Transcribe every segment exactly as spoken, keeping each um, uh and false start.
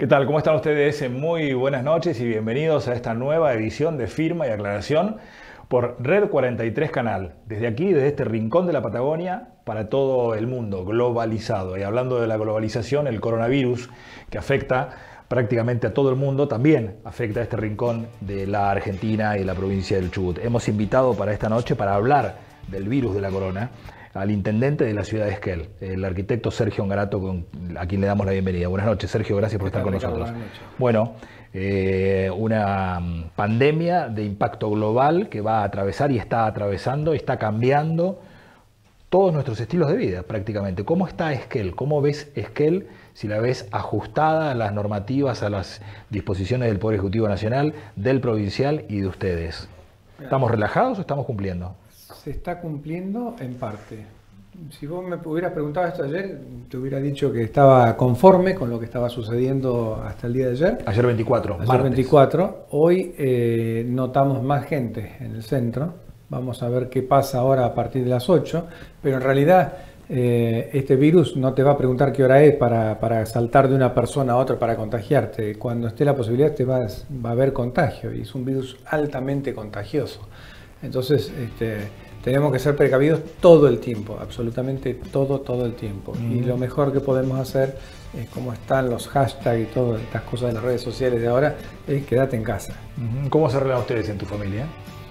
tal? ¿Cómo están ustedes? Muy buenas noches y bienvenidos a esta nueva edición de Firma y Aclaración por Red cuarenta y tres Canal. Desde aquí, desde este rincón de la Patagonia, para todo el mundo, globalizado. Y hablando de la globalización, el coronavirus que afecta prácticamente a todo el mundo, también afecta a este rincón de la Argentina y la provincia del Chubut. Hemos invitado para esta noche, para hablar del virus de la corona, al intendente de la ciudad de Esquel, el arquitecto Sergio Ngarato, con, a quien le damos la bienvenida. Buenas noches, Sergio, gracias por estar con nosotros. Bueno, eh, una pandemia de impacto global que va a atravesar y está atravesando, está cambiando todos nuestros estilos de vida prácticamente. ¿Cómo está Esquel? ¿Cómo ves Esquel si la ves ajustada a las normativas, a las disposiciones del Poder Ejecutivo Nacional, del provincial y de ustedes? ¿Estamos relajados o estamos cumpliendo? Se está cumpliendo en parte. Si vos me hubieras preguntado esto ayer, te hubiera dicho que estaba conforme con lo que estaba sucediendo hasta el día de ayer. Ayer veinticuatro, Ayer martes. veinticuatro. Hoy eh, notamos más gente en el centro. Vamos a ver qué pasa ahora a partir de las ocho. Pero en realidad eh, este virus no te va a preguntar qué hora es para, para saltar de una persona a otra para contagiarte. Cuando esté la posibilidad te vas, va a haber contagio. Y es un virus altamente contagioso. Entonces, este, tenemos que ser precavidos todo el tiempo, absolutamente todo, todo el tiempo. Mm. Y lo mejor que podemos hacer, es como están los hashtags y todas estas cosas de las redes sociales de ahora, es quédate en casa. ¿Cómo se arreglan ustedes en tu familia?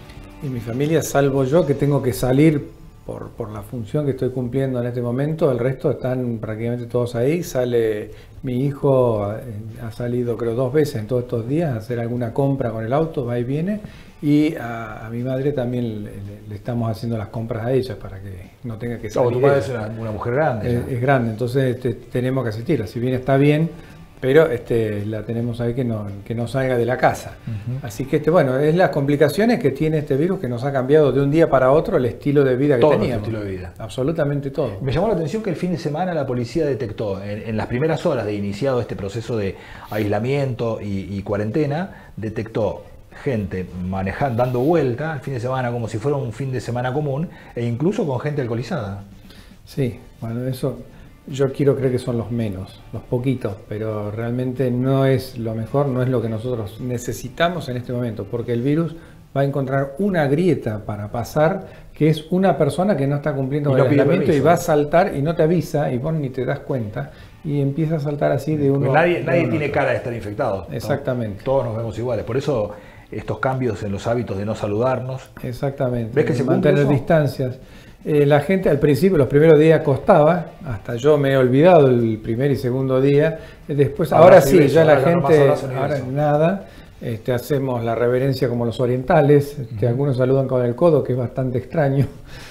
En mi familia, salvo yo que tengo que salir por, por la función que estoy cumpliendo en este momento, el resto están prácticamente todos ahí. Sale mi hijo, ha salido creo dos veces en todos estos días a hacer alguna compra con el auto, va y viene. Y a, a mi madre también le, le estamos haciendo las compras a ella para que no tenga que salir. Oh, tu madre es una, una mujer grande. Es, es grande, entonces este, tenemos que asistir. Si bien está bien, pero este, la tenemos ahí que no, que no salga de la casa. Uh-huh. Así que este, bueno, es las complicaciones que tiene este virus que nos ha cambiado de un día para otro el estilo de vida que todo teníamos. Todo estilo de vida. Absolutamente todo. Me llamó la atención que el fin de semana la policía detectó, en, en las primeras horas de iniciado este proceso de aislamiento y, y cuarentena, detectó gente manejando, dando vuelta el fin de semana como si fuera un fin de semana común e incluso con gente alcoholizada. Sí, bueno, eso yo quiero creer que son los menos, los poquitos, pero realmente no es lo mejor, no es lo que nosotros necesitamos en este momento, porque el virus va a encontrar una grieta para pasar, que es una persona que no está cumpliendo con el aislamiento y va a saltar y no te avisa y vos ni te das cuenta y empieza a saltar así de uno. Pues nadie nadie uno tiene otro. cara de estar infectado. Exactamente. ¿No? Todos nos vemos iguales, por eso estos cambios en los hábitos de no saludarnos. Exactamente. ¿Ves que se mantener eso? distancias. Eh, la gente al principio, los primeros días costaba, hasta yo me he olvidado el primer y segundo día. Después, ahora, ahora sí, ya la gente, ahora nada. Este, hacemos la reverencia como los orientales. Este, uh-huh. Algunos saludan con el codo, que es bastante extraño.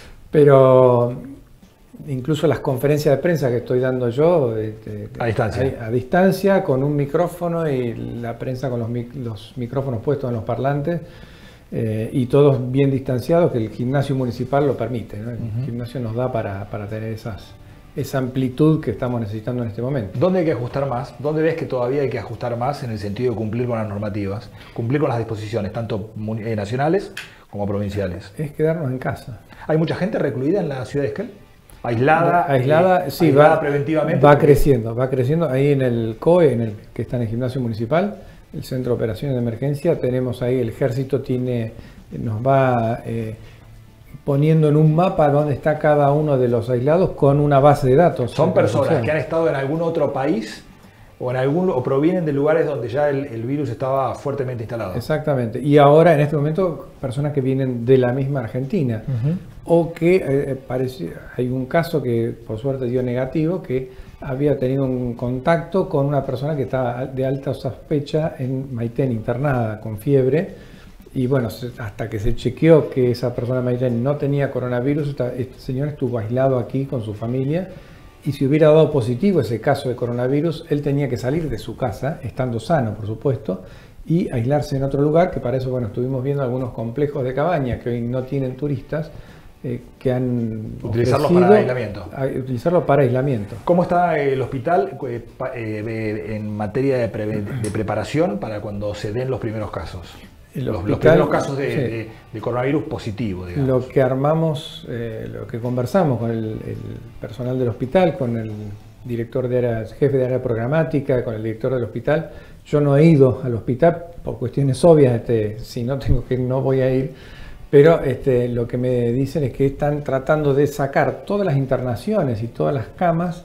Pero incluso las conferencias de prensa que estoy dando yo, este, a distancia, a, a distancia, con un micrófono y la prensa con los, los micrófonos puestos en los parlantes. Eh, y todos bien distanciados, que el gimnasio municipal lo permite, ¿no? El uh-huh. gimnasio nos da para, para tener esas, esa amplitud que estamos necesitando en este momento. ¿Dónde hay que ajustar más? ¿Dónde ves que todavía hay que ajustar más en el sentido de cumplir con las normativas, cumplir con las disposiciones, tanto nacionales como provinciales? Es quedarnos en casa. ¿Hay mucha gente recluida en la ciudad de Esquel? Aislada, aislada, eh, sí, aislada va, preventivamente. Va creciendo, va creciendo. Ahí en el C O E, en el, que está en el gimnasio municipal, el Centro de Operaciones de Emergencia, tenemos ahí, el ejército tiene, nos va eh, poniendo en un mapa dónde está cada uno de los aislados con una base de datos. ¿Son personas que han estado en algún otro país o, en algún, o provienen de lugares donde ya el, el virus estaba fuertemente instalado? Exactamente. Y ahora, en este momento, personas que vienen de la misma Argentina. Uh-huh. O que eh, parece, hay un caso que por suerte dio negativo, que había tenido un contacto con una persona que estaba de alta sospecha en Maitén, internada con fiebre. Y bueno, hasta que se chequeó que esa persona de Maitén no tenía coronavirus, este señor estuvo aislado aquí con su familia. Y si hubiera dado positivo ese caso de coronavirus, él tenía que salir de su casa, estando sano, por supuesto, y aislarse en otro lugar, que para eso, bueno, estuvimos viendo algunos complejos de cabañas que hoy no tienen turistas, eh, que han utilizarlo para aislamiento. A, utilizarlo para aislamiento. ¿Cómo está el hospital eh, eh, en materia de, pre, de preparación para cuando se den los primeros casos? Los, hospital, los primeros casos de, sí. de, de coronavirus positivo, digamos. Lo que armamos, eh, lo que conversamos con el, el personal del hospital, con el director de área, jefe de área programática, con el director del hospital. Yo no he ido al hospital por cuestiones obvias, este, si no tengo que ir no voy a ir, pero este, lo que me dicen es que están tratando de sacar todas las internaciones y todas las camas,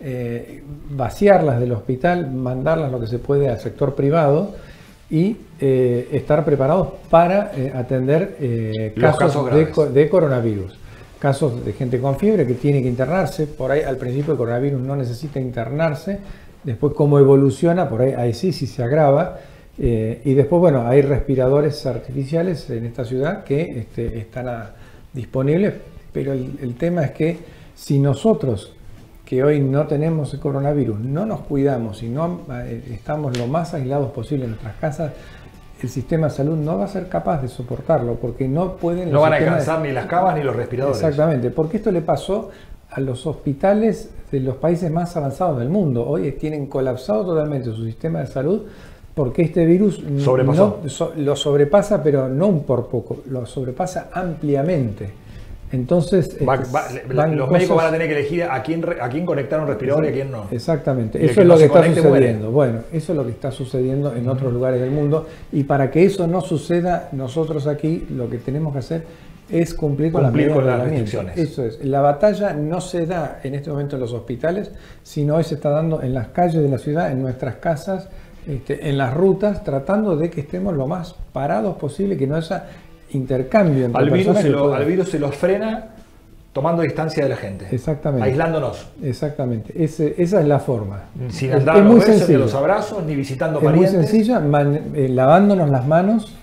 eh, vaciarlas del hospital, mandarlas lo que se puede al sector privado y eh, estar preparados para eh, atender eh, casos, casos de, de coronavirus. Casos de gente con fiebre que tiene que internarse, por ahí al principio el coronavirus no necesita internarse, después cómo evoluciona, por ahí, ahí sí, sí se agrava, eh, y después, bueno, hay respiradores artificiales en esta ciudad que este, están a, disponibles, pero el, el tema es que si nosotros, que hoy no tenemos el coronavirus, no nos cuidamos y no eh, estamos lo más aislados posible en nuestras casas, el sistema de salud no va a ser capaz de soportarlo, porque no pueden... No van a alcanzar de... ni las camas ni los respiradores. Exactamente, porque esto le pasó a los hospitales de los países más avanzados del mundo. Hoy tienen colapsado totalmente su sistema de salud porque este virus no, so, lo sobrepasa, pero no por poco, lo sobrepasa ampliamente. Entonces, va, va, van los cosas... médicos van a tener que elegir a quién, a quién conectar un respirador y a quién no. Exactamente, eso es lo que está sucediendo. Bueno, eso es lo que está sucediendo en otros lugares del mundo, y para que eso no suceda, nosotros aquí lo que tenemos que hacer es cumplir con, cumplir las, con las restricciones. Eso es. La batalla no se da en este momento en los hospitales, sino hoy se está dando en las calles de la ciudad, en nuestras casas, este, en las rutas, tratando de que estemos lo más parados posible, que no haya intercambio entre al virus, personas. Se lo, al virus se los frena tomando distancia de la gente. Exactamente. Aislándonos. Exactamente. Ese, esa es la forma. Sin andar es, a los besos, sencilla. Ni a los abrazos, ni visitando es parientes. Es muy sencilla, man, eh, lavándonos las manos,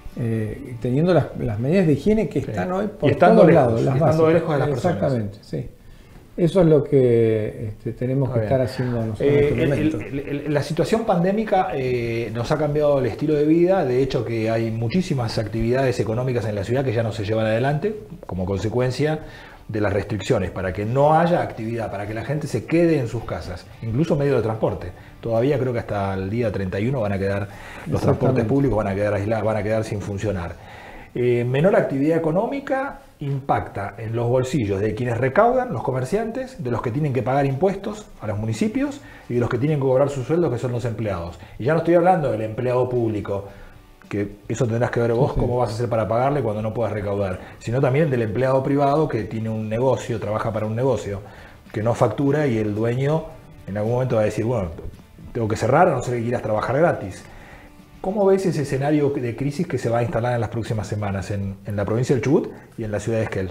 eh, teniendo las, las medidas de higiene que están sí. hoy por y estando todos lejos, lados. Las estando lejos de las Exactamente, personas. Sí. Eso es lo que este, tenemos Muy que bien. estar haciendo nosotros eh, en este momento. El, el, el, la situación pandémica eh, nos ha cambiado el estilo de vida. De hecho, que hay muchísimas actividades económicas en la ciudad que ya no se llevan adelante como consecuencia de las restricciones, para que no haya actividad, para que la gente se quede en sus casas, incluso medio de transporte. Todavía creo que hasta el día treinta y uno van a quedar, los transportes públicos van a quedar aislados, van a quedar sin funcionar. Eh, menor actividad económica impacta en los bolsillos de quienes recaudan, los comerciantes, de los que tienen que pagar impuestos a los municipios y de los que tienen que cobrar sus sueldos, que son los empleados. Y ya no estoy hablando del empleado público, que eso tendrás que ver vos sí, sí. cómo vas a hacer para pagarle cuando no puedas recaudar, sino también del empleado privado que tiene un negocio, trabaja para un negocio, que no factura y el dueño en algún momento va a decir, bueno, tengo que cerrar, a no ser que quieras trabajar gratis. ¿Cómo ves ese escenario de crisis que se va a instalar en las próximas semanas en, en la provincia del Chubut y en la ciudad de Esquel?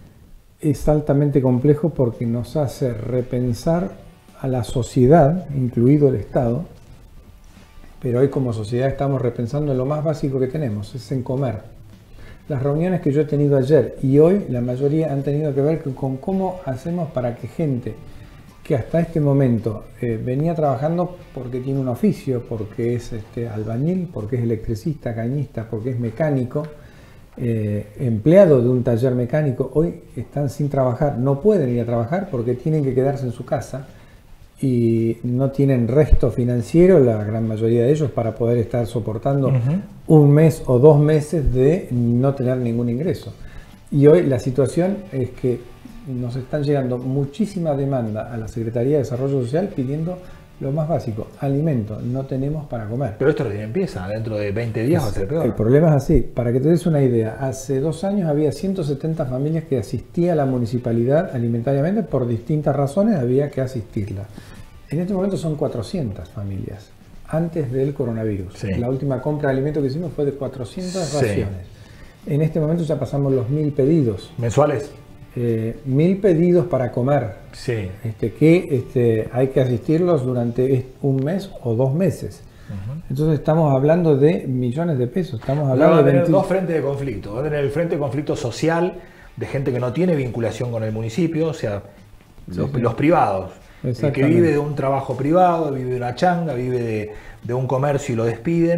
Es altamente complejo porque nos hace repensar a la sociedad, incluido el Estado, pero hoy como sociedad estamos repensando en lo más básico que tenemos, es en comer. Las reuniones que yo he tenido ayer y hoy, la mayoría han tenido que ver con cómo hacemos para que gente que hasta este momento eh, venía trabajando porque tiene un oficio, porque es este, albañil, porque es electricista, cañista, porque es mecánico, eh, empleado de un taller mecánico, hoy están sin trabajar, no pueden ir a trabajar porque tienen que quedarse en su casa y no tienen resto financiero, la gran mayoría de ellos, para poder estar soportando uh-huh. un mes o dos meses de no tener ningún ingreso. Y hoy la situación es que nos están llegando muchísima demanda a la Secretaría de Desarrollo Social pidiendo lo más básico, alimento, no tenemos para comer. Pero esto recién empieza, dentro de veinte días va a ser peor. El problema es así, para que te des una idea, hace dos años había ciento setenta familias que asistía a la municipalidad alimentariamente, por distintas razones había que asistirla. En este momento son cuatrocientas familias, antes del coronavirus. Sí. La última compra de alimentos que hicimos fue de cuatrocientas sí. raciones. En este momento ya pasamos los mil pedidos. ¿Mensuales? Eh, mil pedidos para comer, sí. este, que este, hay que asistirlos durante un mes o dos meses. Uh-huh. Entonces estamos hablando de millones de pesos. Estamos hablando va a tener de veinte... dos frentes de conflicto. Va a tener el frente de conflicto social de gente que no tiene vinculación con el municipio, o sea, sí, los, sí. los privados, el que vive de un trabajo privado, vive de una changa, vive de, de un comercio y lo despiden.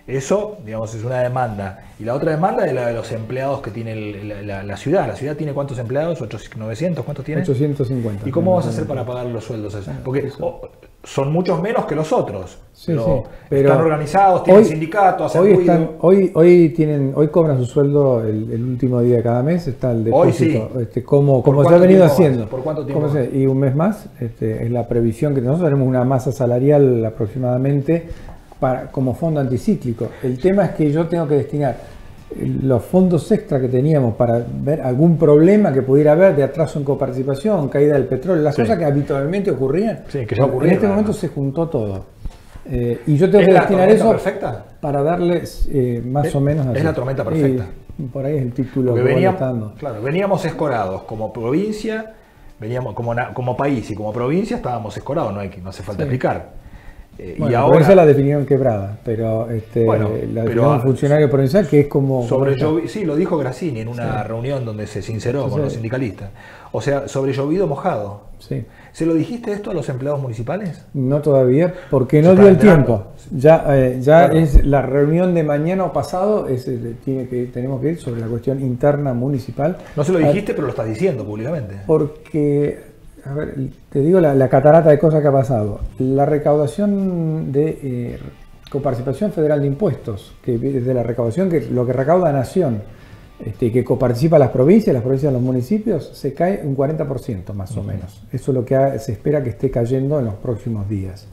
Eso, digamos, es una demanda. Y la otra demanda es la de los empleados que tiene el, la, la, la ciudad. ¿La ciudad tiene cuántos empleados? ¿ochocientos, novecientos? ¿Cuántos tiene? ochocientos cincuenta. ¿Y cómo vas a hacer para pagar los sueldos a eso? Porque oh, son muchos menos que los otros. Sí, pero, sí, pero están organizados, tienen hoy, sindicatos, hacen hoy ruido. están, hoy, hoy, tienen, hoy cobran su sueldo el, el último día de cada mes, está el depósito, sí. este, como, como se ha venido haciendo. Más? ¿Por cuánto tiempo? Se, y un mes más, este, es la previsión que nosotros tenemos una masa salarial aproximadamente para, como fondo anticíclico. El tema es que yo tengo que destinar los fondos extra que teníamos para ver algún problema que pudiera haber de atraso en coparticipación, caída del petróleo, las sí. cosas que habitualmente ocurrían. Sí, que ya ocurrieron, en este momento además. se juntó todo. Eh, y yo tengo ¿Es que la destinar eso perfecta? Para darles eh, más ¿Es, o menos así. Es la tormenta perfecta. Y por ahí es el título Porque que veníamos, está dando. Claro, veníamos escorados como provincia, veníamos como, como país y como provincia estábamos escorados, no, hay, no hace falta sí. explicar. Eh, bueno, y la ahora provincia la definieron quebrada, pero este, bueno, la pero un funcionario provincial que es como... Sobre sí, lo dijo Grassini en una sí. reunión donde se sinceró sí, con sí. los sindicalistas. O sea, sobre llovido mojado. Sí. ¿Se lo dijiste esto a los empleados municipales? No todavía, porque no dio el tiempo. Ya, eh, ya claro. es la reunión de mañana o pasado, es, tiene que, tenemos que ir sobre la cuestión interna municipal. No se lo dijiste, a, pero lo estás diciendo públicamente. Porque... A ver, te digo la, la catarata de cosas que ha pasado. La recaudación de eh, coparticipación federal de impuestos, que desde la recaudación, que lo que recauda Nación, este, que coparticipa las provincias, las provincias de los municipios, se cae un cuarenta por ciento más o uh-huh. menos. Eso es lo que ha, se espera que esté cayendo en los próximos días.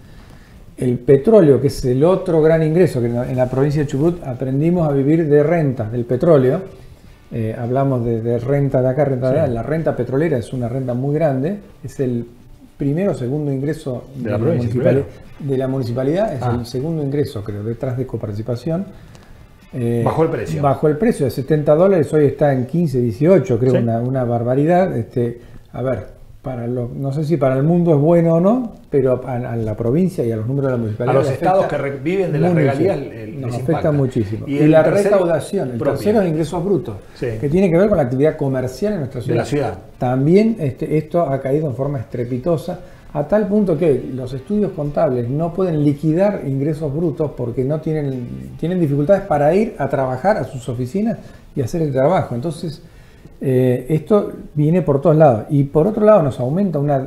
El petróleo, que es el otro gran ingreso, que en la, en la provincia de Chubut aprendimos a vivir de renta del petróleo. Eh, hablamos de, de renta de acá, renta de allá. Sí. La renta petrolera es una renta muy grande, es el primero o segundo ingreso de, de, la, la municipalidad, de la municipalidad, es ah. el segundo ingreso, creo, detrás de coparticipación. Eh, bajó el precio. Bajó el precio de setenta dólares, hoy está en quince, dieciocho, creo, ¿sí? una, una barbaridad. Este, a ver, para lo, no sé si para el mundo es bueno o no, pero a, a la provincia y a los números de la municipalidad. A los estados que re, viven de las regalías el, nos les afecta impacta. muchísimo. Y, y el la tercero, recaudación, el propia. tercero es ingresos brutos, sí. que tiene que ver con la actividad comercial en nuestra ciudad. De la ciudad. También este, esto ha caído en forma estrepitosa, a tal punto que los estudios contables no pueden liquidar ingresos brutos porque no tienen, tienen dificultades para ir a trabajar a sus oficinas y hacer el trabajo. Entonces, Eh, esto viene por todos lados y por otro lado nos aumenta una,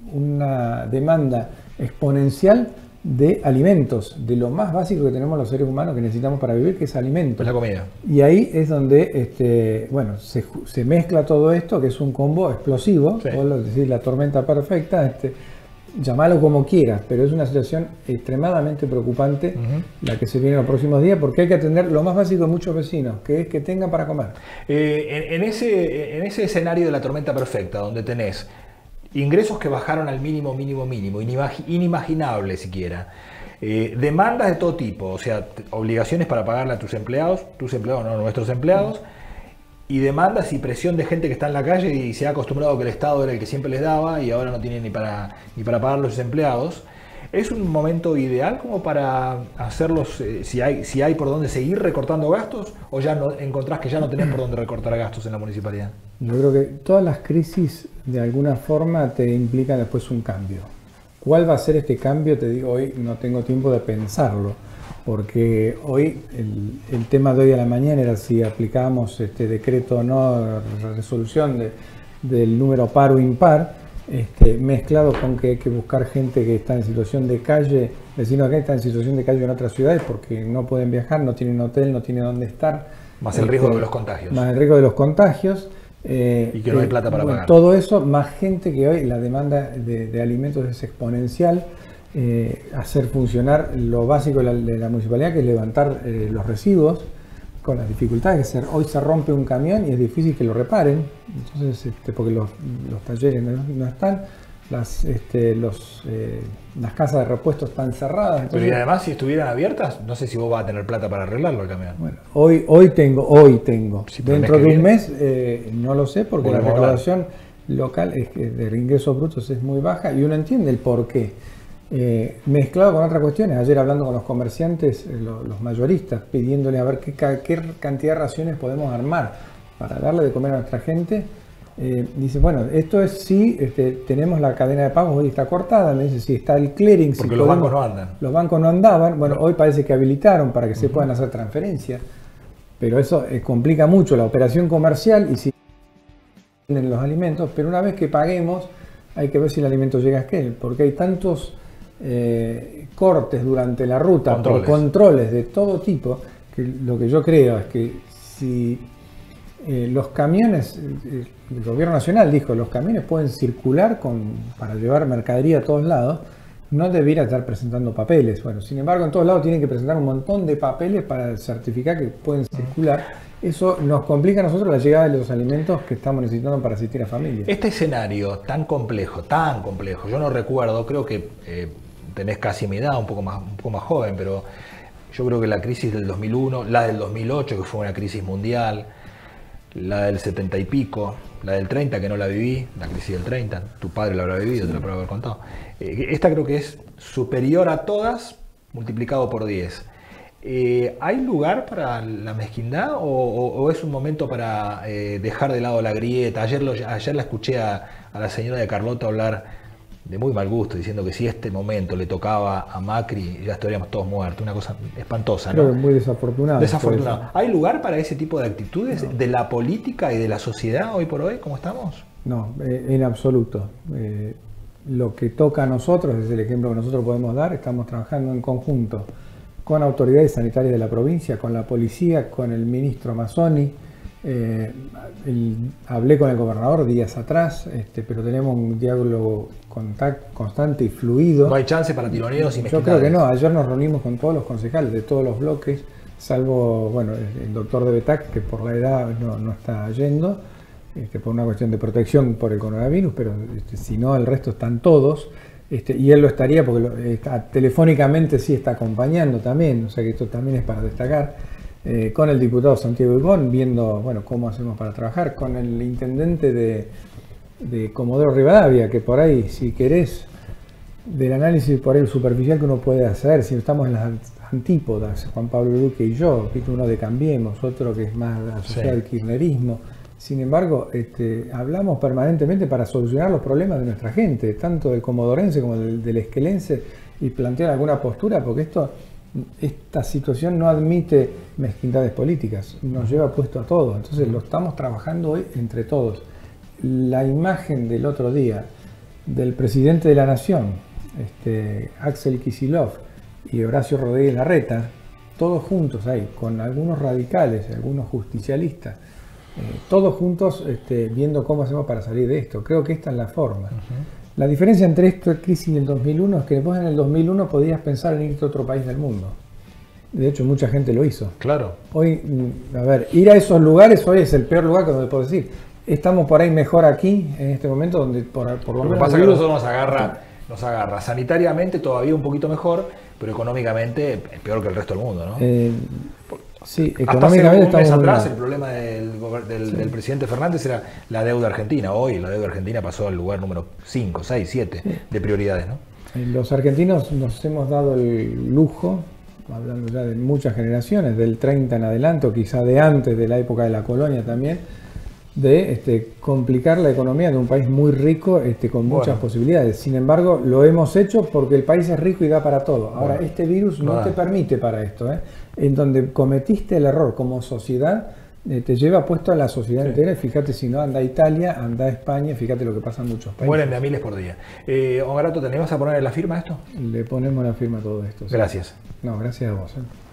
una demanda exponencial de alimentos, de lo más básico que tenemos los seres humanos que necesitamos para vivir, que es alimento. Es la comida. Y ahí es donde este, bueno, se, se mezcla todo esto, que es un combo explosivo, sí. o decir, la tormenta perfecta, este, llamalo como quieras, pero es una situación extremadamente preocupante uh-huh. la que se viene en los próximos días, porque hay que atender lo más básico de muchos vecinos, que es que tengan para comer. Eh, en, en, ese, en ese escenario de la tormenta perfecta, donde tenés ingresos que bajaron al mínimo, mínimo, mínimo, inimaginable siquiera, eh, demandas de todo tipo, o sea, obligaciones para pagarle a tus empleados, tus empleados, no nuestros empleados, uh-huh. y demandas y presión de gente que está en la calle y se ha acostumbrado que el Estado era el que siempre les daba y ahora no tiene ni para, ni para pagar los empleados. ¿Es un momento ideal como para hacerlos, eh, si hay, si hay por dónde seguir recortando gastos o ya no encontrás que ya no tenés por dónde recortar gastos en la municipalidad? Yo creo que todas las crisis de alguna forma te implican después un cambio. ¿Cuál va a ser este cambio? Te digo, hoy no tengo tiempo de pensarlo. Porque hoy el, el tema de hoy a la mañana era si aplicábamos este decreto o no, resolución de, del número par o impar, este, mezclado con que hay que buscar gente que está en situación de calle, vecinos que están en situación de calle en otras ciudades porque no pueden viajar, no tienen hotel, no tienen dónde estar. Más el riesgo este, de los contagios. Más el riesgo de los contagios. Eh, y que no hay plata para bueno, pagar. Todo eso, más gente que hoy la demanda de, de alimentos es exponencial. Eh, hacer funcionar lo básico de la, de la municipalidad, que es levantar eh, los residuos, con las dificultades que ser, hoy se rompe un camión y es difícil que lo reparen, entonces este, porque los, los talleres no, no están, las, este, los, eh, las casas de repuestos están cerradas. Entonces, pero y además si estuvieran abiertas, no sé si vos vas a tener plata para arreglarlo el camión. Bueno, hoy, hoy tengo, hoy tengo, sí, dentro de un mes, eh, no lo sé, porque la recaudación local es que de ingresos brutos es muy baja y uno entiende el por qué. Eh, mezclado con otras cuestiones, ayer hablando con los comerciantes, eh, los, los mayoristas, pidiéndole a ver qué, qué cantidad de raciones podemos armar para darle de comer a nuestra gente. Eh, dice, bueno, esto es si este, tenemos la cadena de pagos hoy está cortada, me dice si está el clearing. Porque si los podemos, bancos no andan. Los bancos no andaban, bueno, no. hoy parece que habilitaron para que uh-huh. se puedan hacer transferencias, pero eso eh, complica mucho la operación comercial y si tienen los alimentos, pero una vez que paguemos hay que ver si el alimento llega a aquel, porque hay tantos eh, cortes durante la ruta controles. por controles de todo tipo, que lo que yo creo es que si eh, los camiones, eh, el gobierno nacional dijo, los camiones pueden circular con, para llevar mercadería a todos lados, no debiera estar presentando papeles. Bueno, sin embargo, en todos lados tienen que presentar un montón de papeles para certificar que pueden circular. Eso nos complica a nosotros la llegada de los alimentos que estamos necesitando para asistir a familias. Este escenario tan complejo, tan complejo, yo no recuerdo, creo que eh, tenés casi mi edad, un poco más, un poco más joven, pero yo creo que la crisis del dos mil uno, la del dos mil ocho, que fue una crisis mundial, la del setenta y pico, la del treinta, que no la viví, la crisis del treinta, tu padre la habrá vivido, sí. Te la habrá haber contado. Eh, esta creo que es superior a todas, multiplicado por diez. Eh, ¿Hay lugar para la mezquindad o, o, o es un momento para eh, dejar de lado la grieta? Ayer, lo, ayer la escuché a, a la señora de Carlota hablar de muy mal gusto, diciendo que si este momento le tocaba a Macri, ya estaríamos todos muertos. Una cosa espantosa, ¿no? Creo que muy desafortunado. Desafortunado. ¿Hay lugar para ese tipo de actitudes no. de la política y de la sociedad hoy por hoy? ¿Cómo estamos? No, eh, en absoluto. Eh, lo que toca a nosotros, es el ejemplo que nosotros podemos dar, estamos trabajando en conjunto con autoridades sanitarias de la provincia, con la policía, con el ministro Mazzoni. Eh, el, hablé con el gobernador días atrás, este, pero tenemos un diálogo contact, constante y fluido. ¿No hay chance para tironeos y mezquindades? Yo creo que no. Ayer nos reunimos con todos los concejales de todos los bloques, salvo bueno, el, el doctor de Betac, que por la edad no, no está yendo, este, por una cuestión de protección por el coronavirus, pero este, si no, el resto están todos. Este, y él lo estaría porque lo, está, telefónicamente sí está acompañando también, o sea que esto también es para destacar, eh, con el diputado Santiago Ibón, viendo bueno, cómo hacemos para trabajar, con el intendente de, de Comodoro Rivadavia, que por ahí, si querés, del análisis por ahí superficial que uno puede hacer, si estamos en las antípodas, Juan Pablo Luque y yo, uno de Cambiemos, otro que es más asociado sí. al kirchnerismo. Sin embargo, este, hablamos permanentemente para solucionar los problemas de nuestra gente, tanto del comodorense como del, del esquelense, y plantear alguna postura, porque esto, esta situación no admite mezquindades políticas, nos lleva puesto a todos. Entonces lo estamos trabajando hoy entre todos. La imagen del otro día del presidente de la Nación, este, Axel Kicillof y Horacio Rodríguez Larreta, todos juntos ahí, con algunos radicales, algunos justicialistas, Eh, todos juntos este, viendo cómo hacemos para salir de esto. Creo que esta es la forma. Uh-huh. La diferencia entre esta crisis y el dos mil uno es que después en el dos mil uno podías pensar en irte a otro país del mundo. De hecho, mucha gente lo hizo. Claro. Hoy, a ver, ir a esos lugares hoy es el peor lugar que donde puedo decir. Estamos por ahí mejor aquí, en este momento, donde por, por lo, lo menos... Lo que pasa es que a nosotros nos agarra, nos agarra sanitariamente todavía un poquito mejor, pero económicamente es peor que el resto del mundo, ¿no? Eh, Sí, hasta hace un mes atrás el problema del, del, sí. del presidente Fernández era la deuda argentina. Hoy la deuda argentina pasó al lugar número cinco, seis, siete sí. de prioridades, ¿no? Los argentinos nos hemos dado el lujo, hablando ya de muchas generaciones, del treinta en adelante o quizá de antes de la época de la colonia también, de este, complicar la economía de un país muy rico este, con muchas bueno. posibilidades. Sin embargo, lo hemos hecho porque el país es rico y da para todo. Ahora, bueno. este virus no, no te permite para esto. ¿eh? En donde cometiste el error como sociedad, eh, te lleva puesto a la sociedad sí. entera. Fíjate, si no, anda a Italia, anda a España, fíjate lo que pasa en muchos países. Mueren de a miles por día. Eh, Ongarato, ¿te animas a ponerle la firma a esto? Le ponemos la firma a todo esto. ¿sí? Gracias. No, gracias a vos. ¿eh?